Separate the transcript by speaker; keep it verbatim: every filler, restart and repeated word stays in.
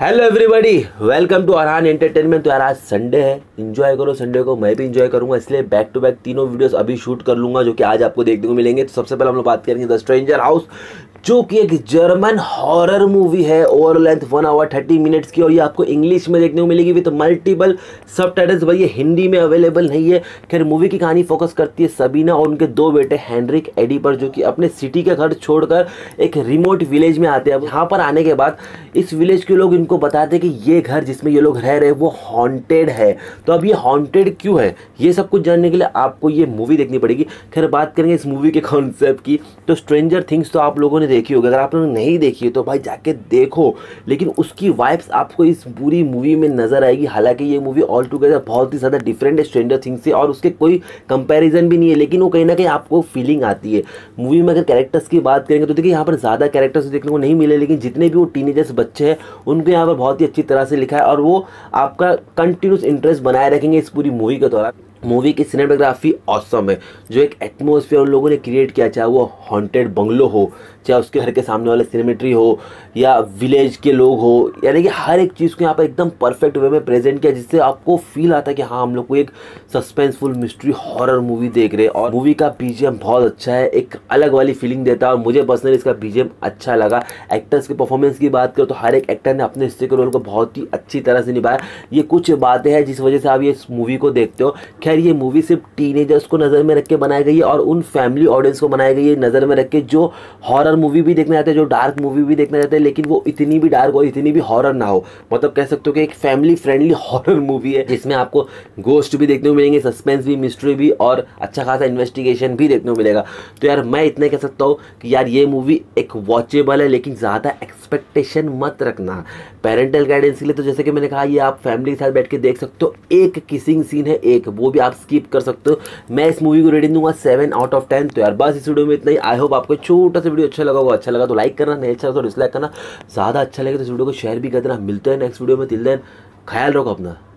Speaker 1: Hello everybody, welcome to Arhan entertainment. तो यार आज संडे है, एंजॉय करो संडे को। मैं भी एंजॉय करूंगा, इसलिए बैक टू बैक तीनों वीडियोस अभी शूट कर लूंगा जो कि आज आपको देखने को मिलेंगे। तो सबसे पहले हम लोग बात करेंगे द स्ट्रेंजर हाउस, जो कि एक जर्मन हॉरर मूवी है, over length one hour thirty minutes की, और ये आपको इंग्लिश में देखने को मिलेगी विद मल्टीपल सबटाइटल्स। भाई ये हिंदी में अवेलेबल नहीं है। खैर मूवी की कहानी फोकस करती है सबीना और उनके दो बेटे हेनरिक एडी पर, जो कि अपने सिटी के घर छोड़कर एक रिमोट विलेज में आते हैं। अब यहाँ पर आने के बाद इस विलेज के लोग इनको बताते हैं कि ये घर जिसमें ये लोग रह रहे हैं वो हॉन्टेड है। तो अब ये हॉन्टेड क्यों है, ये सब कुछ जानने के लिए आपको ये मूवी देखनी पड़ेगी। खैर बात करेंगे इस मूवी के कॉन्सेप्ट की, तो स्ट्रेंजर थिंग्स तो आप लोगों ने देखी होगी। अगर आप लोगों ने नहीं देखी है तो भाई जाके देखो, लेकिन उसकी वाइब्स आपको इस पूरी मूवी में नजर आएगी। हालांकि ये मूवी ऑल टुगेदर बहुत ही ज़्यादा डिफरेंट है स्ट्रेंजर थिंग्स से, और उसके कोई कंपैरिजन भी नहीं है, लेकिन वो कहीं ना कहीं आपको फीलिंग आती है। मूवी में अगर कैरेक्टर्स की बात करेंगे तो देखिए यहाँ पर ज़्यादा कैरेक्टर्स देखने को नहीं मिले, लेकिन जितने भी वो टीनेजर्स बच्चे हैं उनको यहाँ पर बहुत ही अच्छी तरह से लिखा है, और वो आपका कंटिन्यूस इंटरेस्ट बनाए रखेंगे इस पूरी मूवी के दौरान। मूवी की सिनेमेटोग्राफी ऑसम है, जो एक एटमॉस्फेयर उन लोगों ने क्रिएट किया, चाहे वो हॉन्टेड बंगलो हो, चाहे उसके घर के सामने वाले सिनेमेट्री हो, या विलेज के लोग हो, यानी कि हर एक चीज़ को यहाँ पर एकदम परफेक्ट वे में प्रेजेंट किया, जिससे आपको फील आता है कि हाँ हम लोग को एक सस्पेंसफुल मिस्ट्री हॉरर मूवी देख रहे हैं। और मूवी का बीजीएम बहुत अच्छा है, एक अलग वाली फीलिंग देता है, और मुझे पर्सनली इसका बीजीएम अच्छा लगा। एक्टर्स के परफॉर्मेंस की बात करो तो हर एक एक्टर ने अपने हिस्से के रोल को बहुत ही अच्छी तरह से निभाया। ये कुछ बातें हैं जिस वजह से आप ये इस मूवी को देखते हो। खैर ये मूवी सिर्फ टीनेजर्स को नज़र में रख के बनाई गई है, और उन फैमिली ऑडियंस को बनाई गई है नज़र में रख के जो हॉरर मूवी भी देखना चाहते हैं, जो डार्क मूवी भी देखना चाहते हैं, लेकिन वो इतनी भी डार्क और इतनी भी हॉरर ना हो। मतलब कह सकते हो कि एक फैमिली फ्रेंडली हॉरर मूवी है, जिसमें आपको गोस्ट भी देखने को मिलेंगे, सस्पेंस भी, मिस्ट्री भी, और अच्छा खासा इन्वेस्टिगेशन भी देखने को मिलेगा। तो यार मैं इतना कह सकता हूँ कि यार ये मूवी एक वॉचेबल है, लेकिन ज़्यादा एक्सपेक्टेशन मत रखना। पेरेंटल गाइडेंस के लिए तो जैसे कि मैंने कहा, ये आप फैमिली के साथ बैठ के देख सकते हो। एक किसिंग सीन है एक, वो भी आप स्किप कर सकते हो। मैं इस मूवी को रेटिंग दूंगा सेवन आउट ऑफ टेन। तो यार बस इस वीडियो में इतना ही। आई होप आपको छोटा सा वीडियो अच्छा लगा होगा। अच्छा लगा तो लाइक करना, नहीं अच्छा लगा तो डिसलाइक करना। ज़्यादा अच्छा लगे तो इस वीडियो को शेयर भी कर देना। मिलते हैं नेक्स्ट वीडियो में। टिल देन ख्याल रखो अपना।